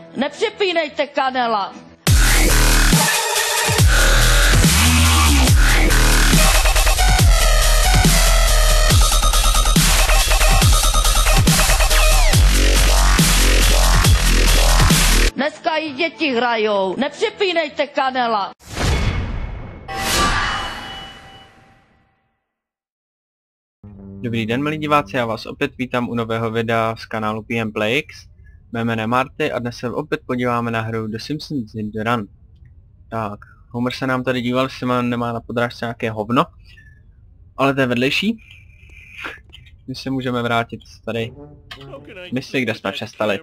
Nepřepínejte Kanela. Dneska i děti hrajou. Nepřepínejte Kanela. Dobrý den, milí diváci, já vás opět vítám u nového videa z kanálu PMPlayX. Mé jméno je Marty a dnes se opět podíváme na hru The Simpsons Hit the Run. Tak, Homer se nám tady díval, jestli nemá na podrážce nějaké hovno. Ale to je vedlejší. My se můžeme vrátit tady misi, kde jsme přestali.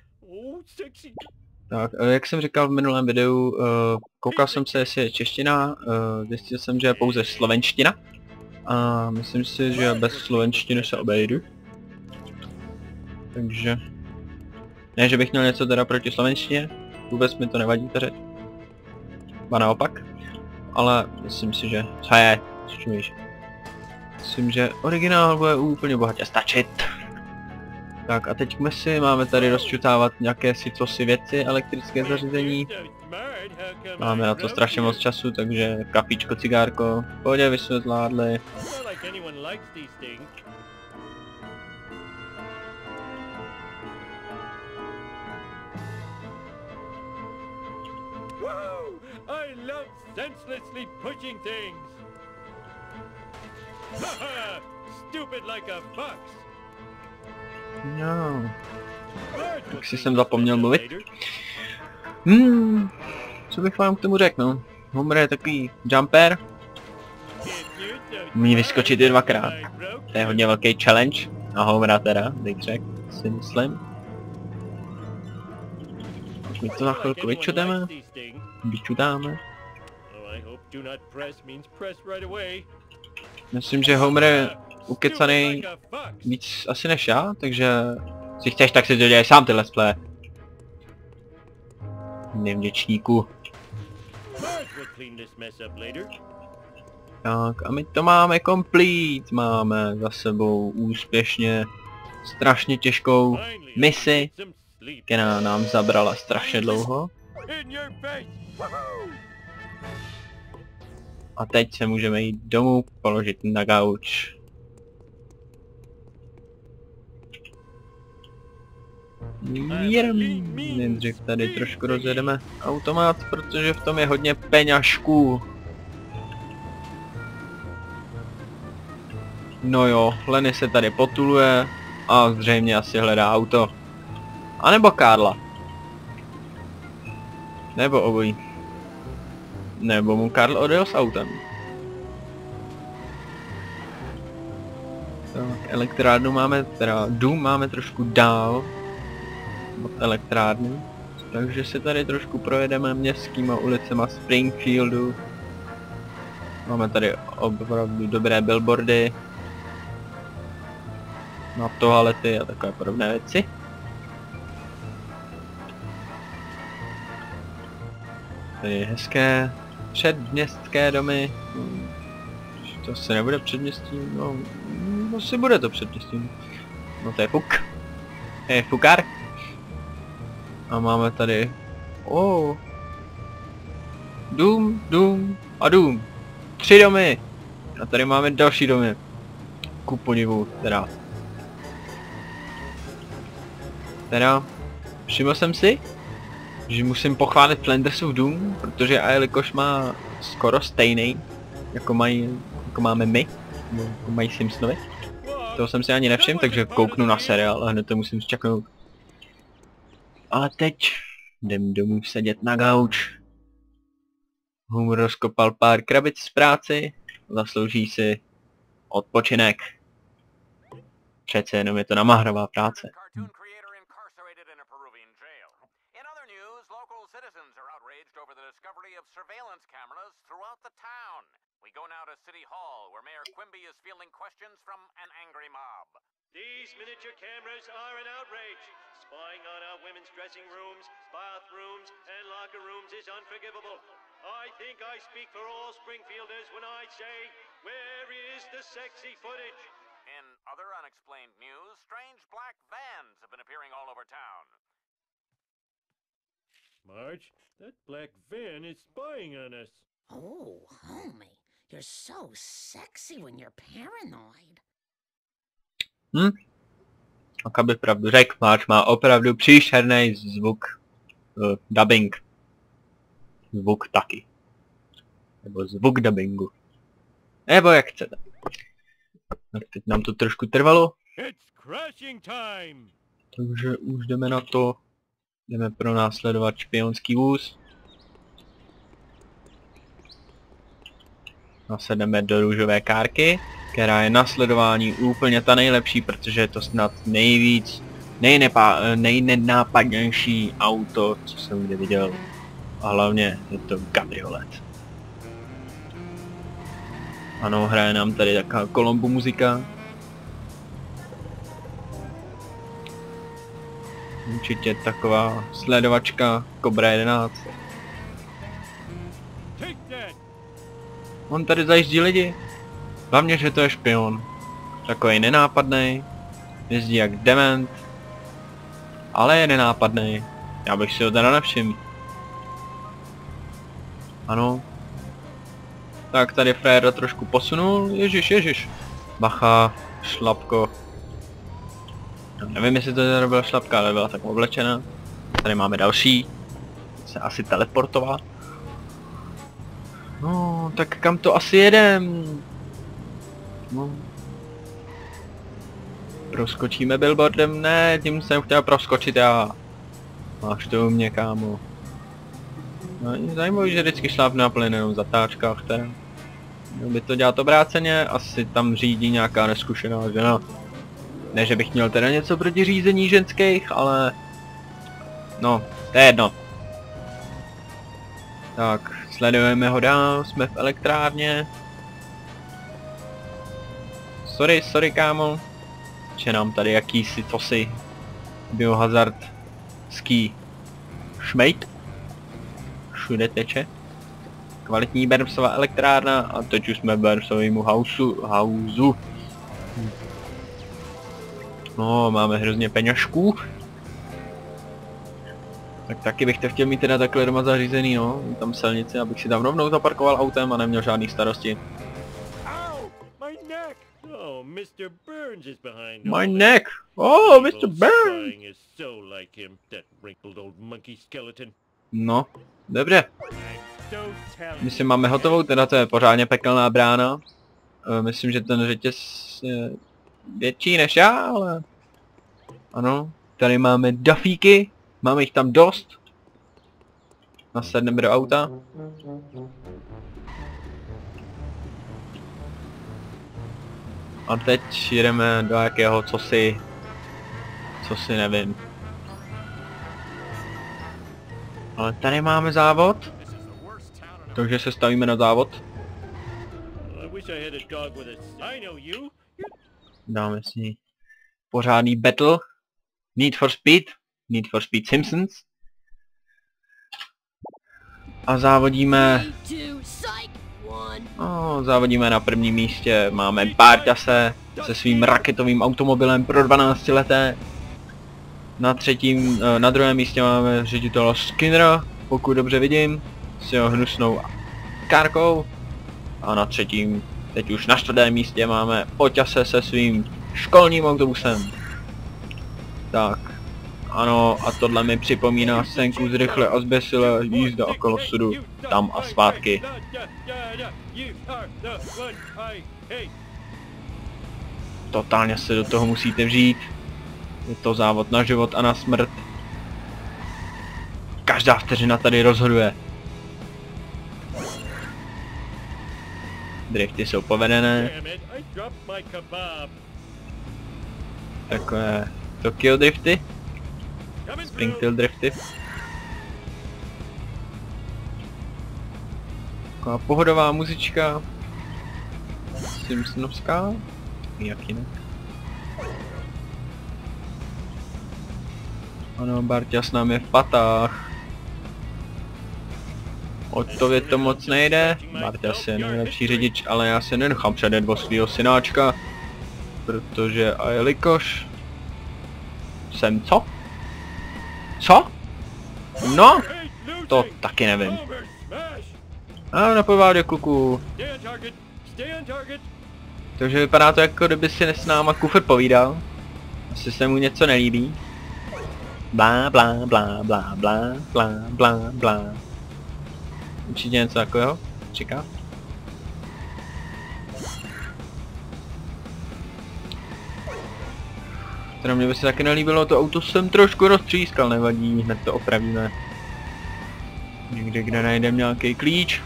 Tak, jak jsem říkal v minulém videu, koukal jsem se, jestli je čeština, zjistil jsem, že je pouze slovenština. A myslím si, že bez slovenštiny se obejdu. Takže... Ne, že bych měl něco teda proti slovenštině, vůbec mi to nevadí ta řeč. Ba naopak. Ale myslím si, že... Co je? Čumíš? Myslím, že originál bude úplně bohatě stačit. Tak a teď si máme tady rozčutávat nějaké si věci, elektrické zařízení. Máme na to strašně moc času, takže kafíčko, cigárko, pohodě vysvětládli. No. Tak si jsem zapomněl mluvit. Co bych vám k tomu řekl, no? Homer je takový jumper. Umí vyskočit i dvakrát. To je hodně velký challenge. A Homera teda, bych řekl, si myslím. Tak my to za chvilku vyčudáme. Myslím, že Homer je ukecanej víc asi než já, takže... Si chceš, tak si to dělej sám ty let's play. Nevděčníku. Tak a my to máme complete. Máme za sebou úspěšně strašně těžkou misi, která nám zabrala strašně dlouho. A teď se můžeme jít domů, položit na gauč. Nejdřív tady trošku rozjedeme automat, protože v tom je hodně peňažků. No jo, Lenny se tady potuluje a zřejmě asi hledá auto. A nebo Karla. Nebo obojí. Nebo mu Karl odjel s autem. Tak, elektrárnu máme, teda dům máme trošku dál od elektrárny, takže se tady trošku projedeme městskýma ulicema Springfieldu. Máme tady opravdu dobré billboardy na toalety a takové podobné věci. Tady je hezké předměstské domy. To se nebude předměstí, no asi bude to předměstí. No to je fuk. Je fukár. A máme tady... Dům a dům. 3 domy. A tady máme další domy. Ku podivu, teda všiml jsem si, že musím pochválit Flandersův dům, protože a jelikož má skoro stejný, jako máme my, jako mají Simpsonovi. Toho jsem si ani nevšiml, takže kouknu na seriál a hned to musím zčaknout. Ale teď jdem domů sedět na gauč. Homer rozkopal pár krabic z práci, zaslouží si odpočinek. Přece jenom je to namahrová práce. These miniature cameras are an outrage. Spying on our women's dressing rooms, bathrooms, and locker rooms is unforgivable. I think I speak for all Springfielders when I say, where is the sexy footage? In other unexplained news, strange black vans have been appearing all over town. Marge. That black van is spying on us. Oh, homie, you're so sexy when you're paranoid. Tak aby pravdu řekl, Marge má opravdu příšerný zvuk. Dubbing. Zvuk taky. Nebo zvuk dubbingu. Nebo jak chcete. Tak teď nám to trošku trvalo. It's crashing time. Takže už jdeme na to. Jdeme pronásledovat špionský vůz. Nasedeme do růžové kárky, která je na sledování úplně ta nejlepší, protože je to snad nejvíc, nejnenápadnější auto, co jsem kdy viděl. A hlavně je to kabriolet. Ano, hraje nám tady taková Colombo muzika. Určitě taková sledovačka Cobra 11. On tady zajíždí lidi. Hlavně, že to je špion. Takový nenápadný. Jezdí jak dement. Ale je nenápadný. Já bych si ho teda nevšiml. Ano. Tak tady Freda trošku posunul. Ježiš. Bacha, šlapko. Nevím, jestli to teda byla šlapka, ale byla tak oblečena. Tady máme další. Se asi teleportoval. No, tak kam to asi jedem? No. Proskočíme billboardem? Ne, tím jsem chtěl proskočit já. Máš to u mě, kámo. No, zajímavé, že vždycky šlápne na plynu v zatáčkách, teda. Měl by to dělat obráceně, asi tam řídí nějaká neskušená žena. Ne, že bych měl teda něco proti řízení ženských, ale... No, to je jedno. Tak, sledujeme ho dál, jsme v elektrárně. Sorry kámo. Že nám tady jakýsi tosy biohazard ský šmejt. Všude teče. Kvalitní Bermsová elektrárna a teď už jsme v Bermsovému hausu. No, máme hrozně peněžků. Tak taky bych to chtěl mít teda takhle doma zařízený, no. Tam silnici, abych si tam rovnou zaparkoval autem a neměl žádný starosti. My neck! Oh, Mr. Burns! No, dobře. Myslím, máme hotovou, teda to je pořádně pekelná brána. Myslím, že ten řetěz je větší než já, ale... Ano, tady máme dafíky. Máme jich tam dost. Nasedneme do auta. A teď jedeme do jakého cosi nevím. Ale tady máme závod. Takže se stavíme na závod. Dáme si pořádný battle. Need for Speed Simpsons. A závodíme... závodíme na prvním místě. Máme Barťase se svým raketovým automobilem pro 12 leté. Na druhém místě máme ředitele Skinnera, pokud dobře vidím, s jeho hnusnou kárkou. A na třetím, teď už na čtvrtém místě máme Oťase se svým školním autobusem. Tak, ano, a tohle mi připomíná scénku z Rychle a zběsile, jízda okolo sudu, tam a zpátky. Totálně se do toho musíte vžít. Je to závod na život a na smrt. Každá vteřina tady rozhoduje. Drifty jsou povedené. Takové Tokyo drifty. Springfield drifty. Taková pohodová muzička. Simpsonovská. Jak jinak. Ano, Barťa s námi v patách. Otově to moc nejde. Barťas je nejlepší řidič, ale já se nenechám předjet o svýho synáčka. Protože a jelikož... Jsem co? Co? No? To taky nevím. A na povádě kluku. Takže vypadá to, jako kdyby si s náma kufr povídal. Asi se mu něco nelíbí. Blá, blá, blá, blá, blá, blá, blá, blá. Určitě něco takového čeká. Teda mě by se taky nelíbilo, to auto jsem trošku roztřískal, nevadí, hned to opravíme. Někde, kde najdeme nějaký klíč.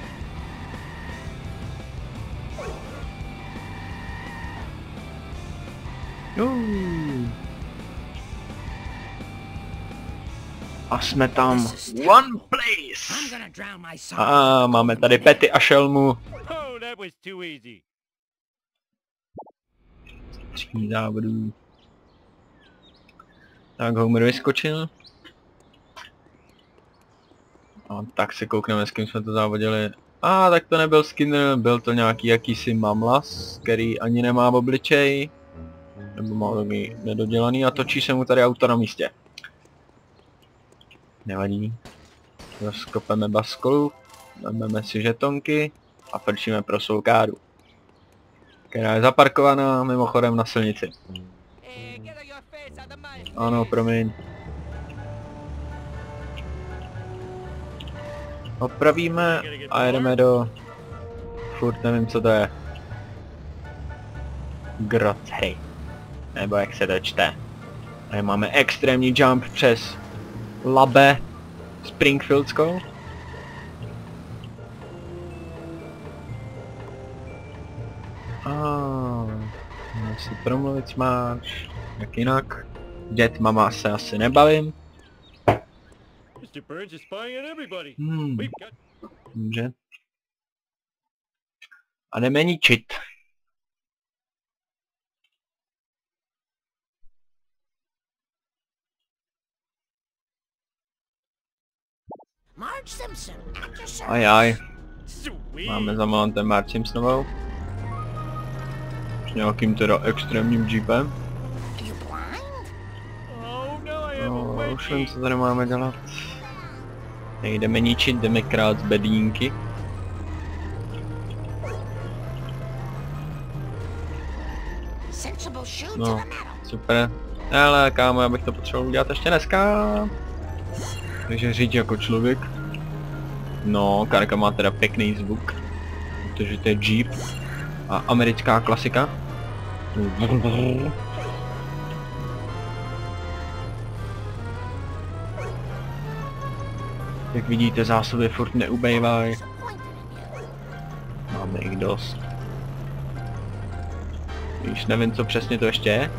A jsme tam. One place! A máme tady Pety a šelmu. Tří závodů. Tak Homer vyskočil. A tak se koukneme, s kým jsme to závodili. A tak to nebyl Skinner, byl to nějaký jakýsi mamlas, který ani nemá obličej. Nebo má taky nedodělaný a točí se mu tady auto na místě. Nevadí. Rozkopeme baskolu, vezmeme si žetonky a frčíme pro svou káru. Která je zaparkovaná mimochodem na silnici. Ano, promiň. Opravíme a jedeme do... Furt nevím, co to je. Grocery. Nebo jak se to čte. Tady máme extrémní jump přes Labe Springfieldskou. Si promluvit máš. Jak jinak? Dět, mama se asi nebavím. Dobře. A jdeme ničit. Ajaj. Máme za volantem Marge Simpsonovou. S nějakým teda extrémním jeepem. No, už vím, co tady máme dělat. Nejdeme ničit, jdeme krát z bedínky. No, super. Ale kámo, já bych to potřeboval udělat ještě dneska. Takže říct jako člověk. No, karka má teda pěkný zvuk. Protože to je Jeep. A americká klasika. Jak vidíte, zásoby furt neubejvají. Máme jich dost. Když nevím, co přesně to ještě je.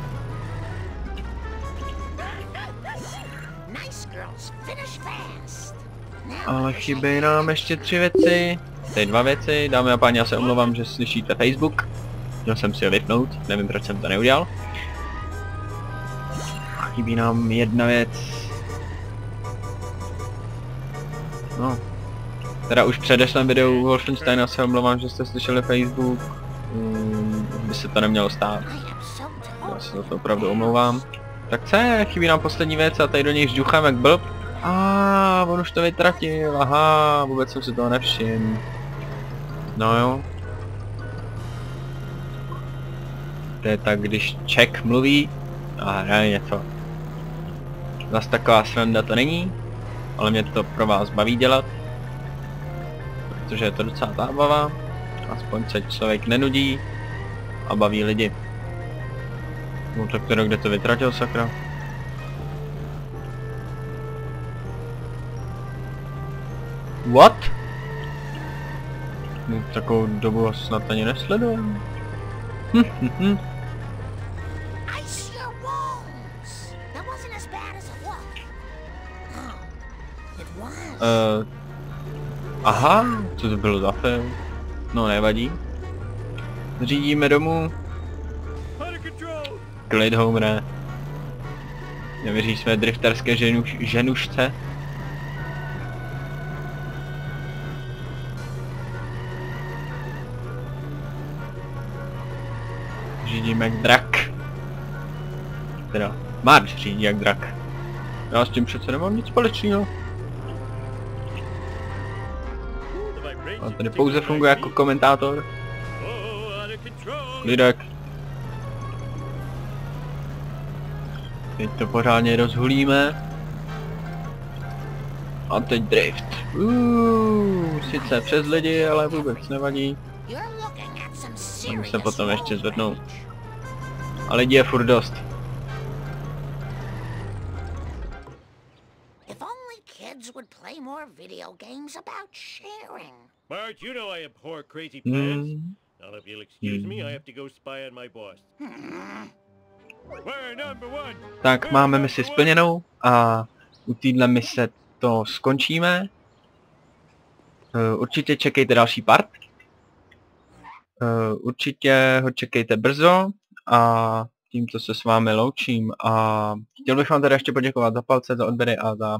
Ale chybějí nám ještě 3 věci. Tady 2 věci, dámy a páni, já se omlouvám, že slyšíte Facebook. Měl jsem si ho vypnout, nevím, proč jsem to neudělal. A chybí nám 1 věc. No. Teda už v předešlém videu Wolfensteina se omlouvám, že jste slyšeli Facebook. By se to nemělo stát. Já se za to opravdu omlouvám. Tak co je? Chybí nám poslední věc a tady do něj žduchám jak blb. On už to vytratil, aha, vůbec jsem si toho nevšiml. No jo. To je tak, když Čech mluví a hraje něco. Zas taková sranda to není, ale mě to pro vás baví dělat. Protože je to docela zábava, aspoň se člověk nenudí a baví lidi. No tak teda kde to vytratil, sakra? What? Takovou dobu snad ani nesledujem. Aha, co to bylo za film? No nevadí. Řídíme domů. Klid, Homere. Nevěří své drifterské ženušce. Řídím jak drak. Teda, Marge řídí jak drak. Já s tím přece nemám nic společného. On tady pouze funguje jako komentátor. Lidek. Teď to pořádně rozhulíme. A teď drift. Sice přes lidi, ale vůbec nevadí. Můžu se potom ještě zvednout. A lidí je furt dost. If only kids would play more video games about sharing. Bart, you know I abhor crazy plans. Now, if you'll excuse me, I have to go spy on my boss. We're number one. Tak máme misi splněnou a u téhle mise to skončíme. Určitě čekejte další part. Určitě ho čekejte brzo a tímto se s vámi loučím a chtěl bych vám tady ještě poděkovat za palce, za odběry a za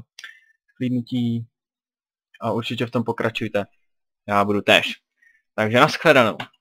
sklídnutí a určitě v tom pokračujte. Já budu též. Takže nashledanou.